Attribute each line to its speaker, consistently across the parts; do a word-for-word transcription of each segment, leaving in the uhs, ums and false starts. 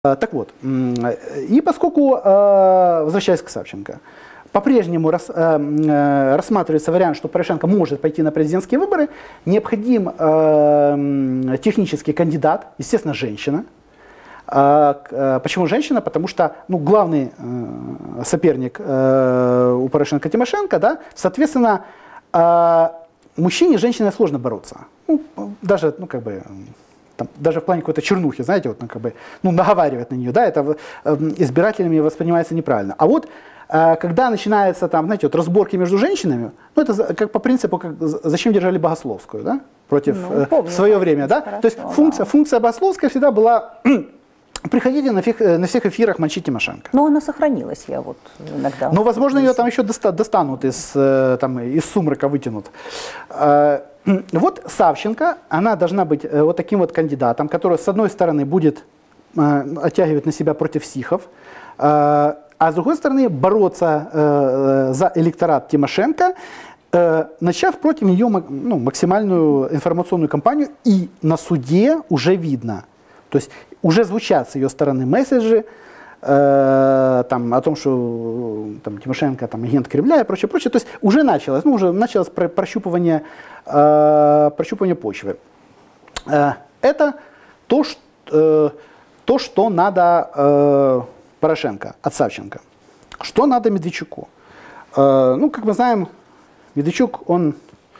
Speaker 1: Так вот, и поскольку, возвращаясь к Савченко, по-прежнему рас, э, рассматривается вариант, что Порошенко может пойти на президентские выборы, необходим э, технический кандидат, естественно, женщина. Э, почему женщина? Потому что ну, главный э, соперник э, у Порошенко Тимошенко, да, соответственно, э, мужчине и женщине сложно бороться. Ну, даже, ну, как бы... Там, даже в плане какой-то чернухи, знаете, вот, ну, как бы, ну, наговаривать на нее, да, это э, избирателями воспринимается неправильно. А вот э, когда начинается там, знаете, вот разборки между женщинами, ну, это как по принципу, как, зачем держали Богословскую, да, против, ну, помню, э, в свое время, да, хорошо, то есть функция, да. функция Богословской всегда была, приходите на, фих, на всех эфирах мочить Тимошенко.
Speaker 2: Но она сохранилась, я вот иногда.
Speaker 1: Но, возможно, ее там еще достанут, из, там, из сумрака вытянут. Вот Савченко, она должна быть вот таким вот кандидатом, который, с одной стороны, будет э, оттягивать на себя против сихов, э, а с другой стороны, бороться э, за электорат Тимошенко, э, начав против нее ну, максимальную информационную кампанию, и на суде уже видно, то есть уже звучат с ее стороны месседжи, Э, там, о том, что там, Тимошенко там, агент Кремля и прочее, прочее. То есть уже началось, ну, уже началось про прощупывание, э, прощупывание почвы. Э, это то, что, э, то, что надо э, Порошенко от Савченко. Что надо Медведчуку? Э, ну, как мы знаем, Медведчук, он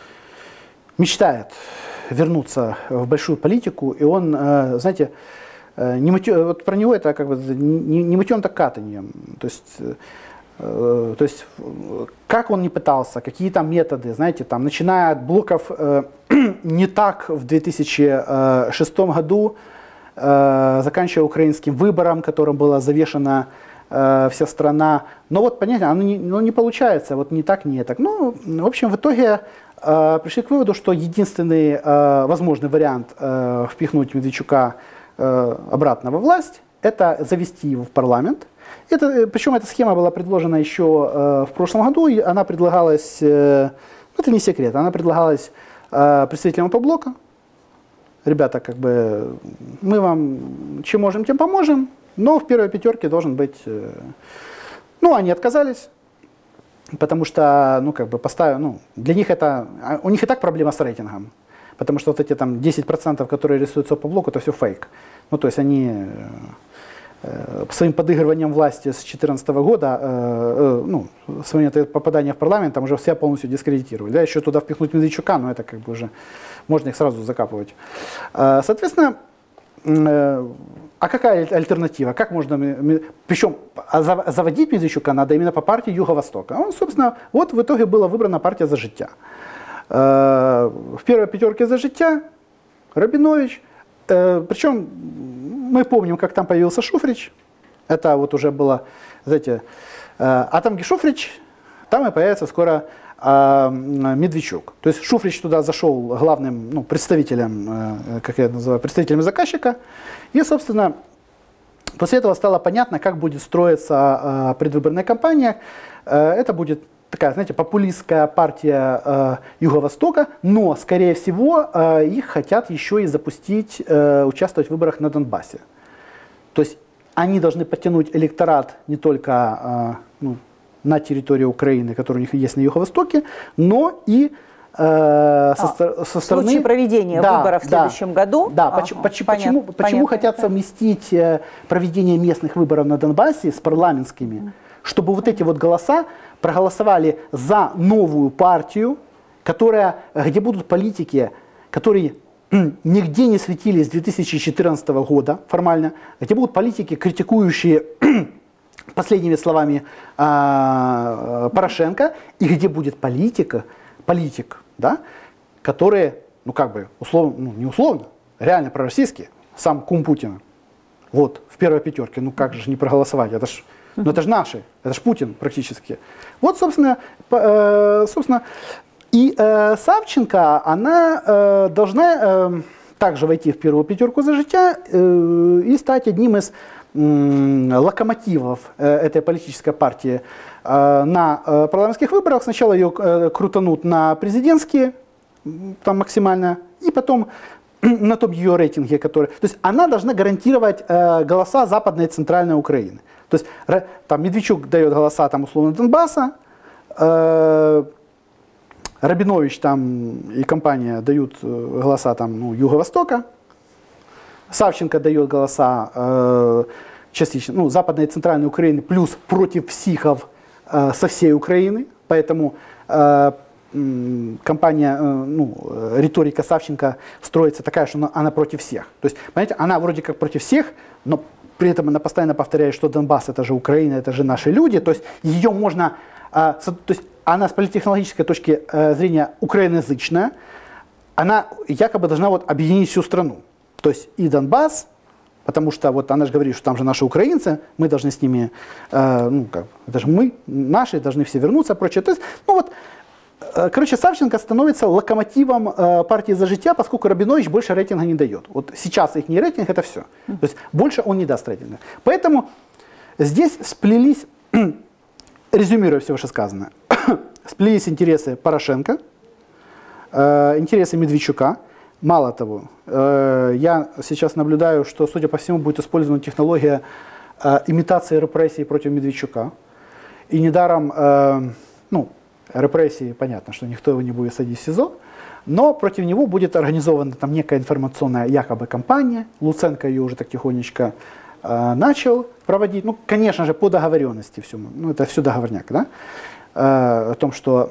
Speaker 1: мечтает вернуться в большую политику, и он, э, знаете, Не мытьё, вот про него это как бы не, не мытьем, так катаньем. То есть, э, то есть, как он не пытался, какие там методы, знаете, там, начиная от блоков э, не так в две тысячи шестом году, э, заканчивая украинским выбором, которым была завешена э, вся страна. Но вот, понятно, оно не, ну, не получается, вот не так, не так. Ну, в общем, в итоге э, пришли к выводу, что единственный э, возможный вариант э, впихнуть Медведчука обратно во власть, это завести его в парламент. Это, причем эта схема была предложена еще э, в прошлом году, и она предлагалась, э, это не секрет, она предлагалась э, представителям Опоблока. Ребята, как бы, мы вам чем можем, тем поможем, но в первой пятерке должен быть... Э, ну, они отказались, потому что, ну, как бы, поставили, ну, для них это... У них и так проблема с рейтингом. Потому что вот эти там десять процентов, которые рисуются по блоку, это все фейк. Ну, то есть они э, своим подыгрыванием власти с две тысячи четырнадцатого года, э, э, ну, своим попаданием в парламент, там уже все полностью дискредитировали. Да, еще туда впихнуть Медведчука, но это как бы уже, можно их сразу закапывать. Э, соответственно, э, а какая альтернатива? Как можно, причем заводить Медведчука надо именно по партии Юго-Востока. Он, собственно, вот в итоге была выбрана партия «За життя». В первой пятерке «За життя» Рабинович, причем мы помним, как там появился Шуфрич, это вот уже было, знаете, а там где Шуфрич, там и появится скоро Медведчук. То есть Шуфрич туда зашел главным ну, представителем, как я называю, представителем заказчика, и, собственно, после этого стало понятно, как будет строиться предвыборная кампания. Это будет такая, знаете, популистская партия э, Юго-Востока, но, скорее всего, э, их хотят еще и запустить, э, участвовать в выборах на Донбассе. То есть они должны подтянуть электорат не только э, ну, на территории Украины, который у них есть на Юго-Востоке, но и э, со, а, со стороны...
Speaker 2: В случае проведения
Speaker 1: да,
Speaker 2: выборов в
Speaker 1: да,
Speaker 2: следующем году?
Speaker 1: Да,
Speaker 2: ага,
Speaker 1: почему,
Speaker 2: понятно,
Speaker 1: почему,
Speaker 2: понятно,
Speaker 1: почему хотят
Speaker 2: понятно.
Speaker 1: совместить э, проведение местных выборов на Донбассе с парламентскими, чтобы вот эти вот голоса проголосовали за новую партию, которая, где будут политики, которые нигде не светились с две тысячи четырнадцатого года формально, где будут политики, критикующие последними словами э, Порошенко, и где будет политика, политик, да, которые, ну как бы, условно, ну не условно, реально пророссийские, сам кум Путина, вот, в первой пятерке, ну как же не проголосовать, это ж но это же наши, это же Путин практически. Вот, собственно, э, собственно и э, Савченко, она э, должна э, также войти в первую пятерку «За життя» э, и стать одним из э, локомотивов э, этой политической партии э, на э, парламентских выборах. Сначала ее э, крутанут на президентские, там максимально, и потом на том ее рейтинге, который... То есть она должна гарантировать э, голоса Западной и Центральной Украины. То есть там Медведчук дает голоса там, условно Донбасса, э, Рабинович там и компания дают голоса там, ну, Юго-Востока, Савченко дает голоса э, частично, ну, Западной и Центральной Украины плюс против психов э, со всей Украины, поэтому э, компания, э, ну, риторика Савченко строится такая, что она, она против всех. То есть, понимаете, она вроде как против всех, но при этом она постоянно повторяет, что Донбасс это же Украина, это же наши люди, то есть ее можно, э, то есть она с политтехнологической точки э, зрения украиноязычная, она якобы должна вот объединить всю страну. То есть и Донбасс, потому что вот она же говорит, что там же наши украинцы, мы должны с ними, э, ну как, это же мы, наши, должны все вернуться, прочее. То есть, ну вот, э, короче, Савченко становится локомотивом э, партии «За життя», поскольку Рабинович больше рейтинга не дает. Вот сейчас их не рейтинг, это все. То есть больше он не даст рейтинга. Поэтому здесь сплелись, резюмируя все вышесказанное, сплелись интересы Порошенко, э, интересы Медведчука. Мало того, э, я сейчас наблюдаю, что, судя по всему, будет использована технология э, имитации репрессий против Медведчука. И недаром, э, ну, репрессии, понятно, что никто его не будет садить в СИЗО, но против него будет организована там некая информационная якобы кампания. Луценко ее уже так тихонечко э, начал проводить. Ну, конечно же, по договоренности все. Ну, это все договорняк, да? О том, что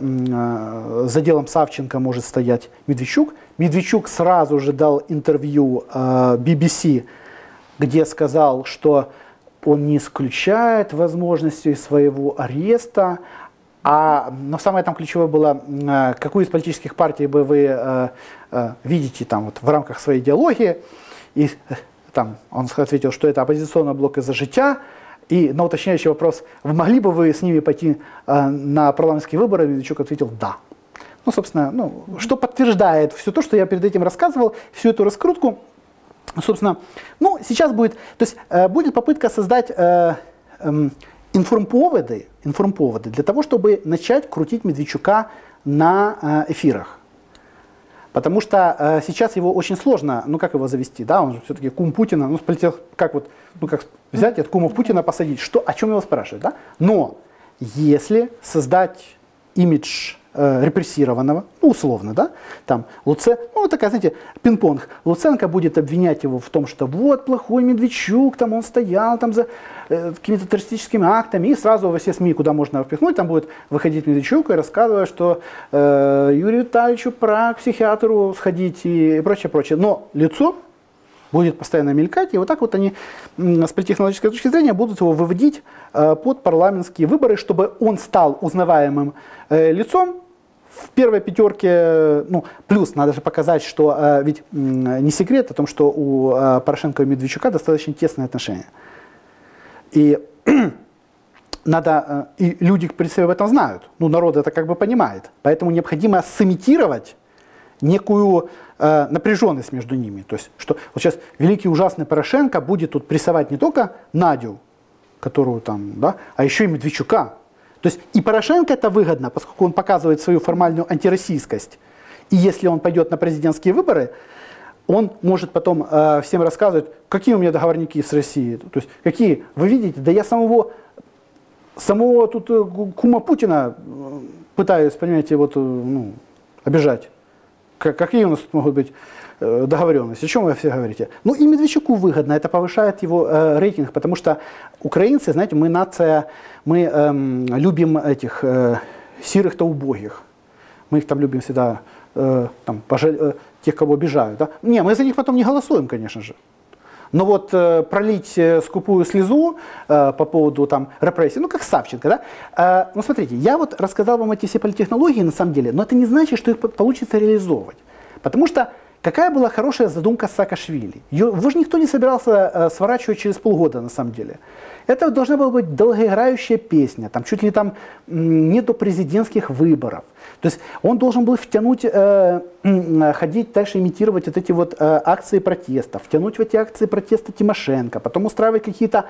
Speaker 1: за делом Савченко может стоять Медведчук. Медведчук сразу же дал интервью би би си, где сказал, что он не исключает возможности своего ареста. А, но самое там ключевое было, какую из политических партий бы вы видите там, вот, в рамках своей идеологии. И там он ответил, что это оппозиционный блок «За життя». И на уточняющий вопрос, могли бы вы с ними пойти э, на парламентские выборы, Медведчук ответил «да». Ну, собственно, ну, что подтверждает все то, что я перед этим рассказывал, всю эту раскрутку. Собственно, ну, сейчас будет, то есть, э, будет попытка создать э, э, информповоды, информповоды для того, чтобы начать крутить Медведчука на э, эфирах. Потому что э, сейчас его очень сложно, ну как его завести, да, он же все-таки кум Путина, ну полетел, как вот, ну как взять от кума Путина посадить, что, о чем его спрашивать, да? Но если создать имидж э, репрессированного, ну условно, да, там Луце, ну такая, знаете, пинг-понг, Луценко будет обвинять его в том, что вот плохой Медведчук, там он стоял там за э, какими-то террористическими актами, и сразу во все СМИ, куда можно впихнуть, там будет выходить Медведчук и рассказывать, что э, Юрию Витальевичу пора к психиатру сходить и прочее, прочее. Но лицо будет постоянно мелькать, и вот так вот они с политтехнологической точки зрения будут его выводить э, под парламентские выборы, чтобы он стал узнаваемым э, лицом в первой пятерке. Ну, плюс надо же показать, что э, ведь э, не секрет о том, что у э, Порошенко и Медведчука достаточно тесные отношения. И надо, э, и люди, в принципе, об этом знают, ну, народ это как бы понимает, поэтому необходимо сымитировать некую э, напряженность между ними. То есть, что вот сейчас великий ужасный Порошенко будет тут прессовать не только Надю, которую там, да, а еще и Медведчука. То есть и Порошенко это выгодно, поскольку он показывает свою формальную антироссийскость. И если он пойдет на президентские выборы, он может потом э, всем рассказывать, какие у меня договорники с Россией. То есть какие, вы видите, да я самого, самого тут э, кума Путина пытаюсь, понимаете, вот, э, ну, обижать. Какие у нас тут могут быть э, договоренности? О чем вы все говорите? Ну и Медведчуку выгодно, это повышает его э, рейтинг, потому что украинцы, знаете, мы нация, мы э, любим этих э, сирых-то убогих. Мы их там любим всегда, э, там, пожаль, э, тех, кого обижают. Да? Не, мы за них потом не голосуем, конечно же. Но вот э, пролить э, скупую слезу э, по поводу там репрессий, ну как Савченко, да? Э, ну смотрите, я вот рассказал вам эти все политтехнологии на самом деле, но это не значит, что их получится реализовывать. Потому что какая была хорошая задумка Саакашвили? Ее, его же никто не собирался э, сворачивать через полгода на самом деле. Это должна была быть долгоиграющая песня, там чуть ли там не до президентских выборов. То есть он должен был втянуть, э, э, ходить дальше, имитировать вот эти вот э, акции протеста, втянуть в эти акции протеста Тимошенко, потом устраивать какие-то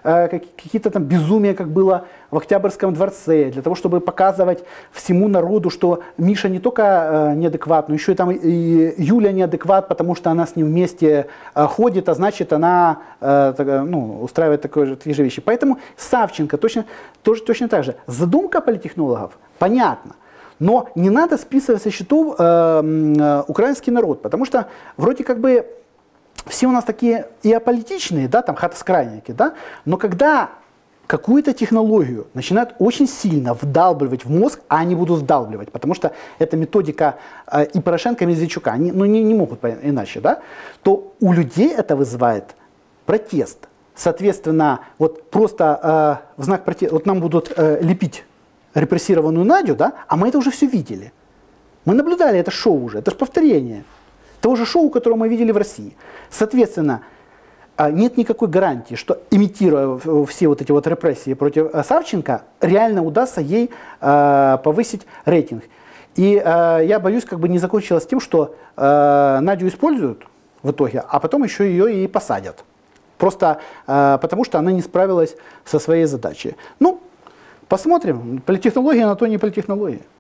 Speaker 1: э, как, какие-то там безумия, как было в Октябрьском дворце, для того, чтобы показывать всему народу, что Миша не только э, неадекват, но еще и, там, и Юля неадекват, потому что она с ним вместе э, ходит, а значит она э, так, ну, устраивает такое же, такие же вещи. Поэтому Савченко точно, тоже, точно так же. Задумка политтехнологов понятна. Но не надо списывать со счетов э, э, украинский народ, потому что вроде как бы все у нас такие и аполитичные, да, там хатоскрайники, да, но когда какую-то технологию начинают очень сильно вдалбливать в мозг, а они будут вдалбливать, потому что это методика э, и Порошенко, и Медведчука, они ну, не, не могут иначе, да, то у людей это вызывает протест. Соответственно, вот просто э, в знак протеста, вот нам будут э, лепить репрессированную Надю, да, а мы это уже все видели. Мы наблюдали это шоу уже, это же повторение того же шоу, которое мы видели в России. Соответственно, нет никакой гарантии, что, имитируя все вот эти вот репрессии против Савченко, реально удастся ей э, повысить рейтинг. И э, я боюсь, как бы не закончилось тем, что э, Надю используют в итоге, а потом еще ее и посадят. Просто э, потому, что она не справилась со своей задачей. Ну, посмотрим. Политтехнология на то не политтехнология.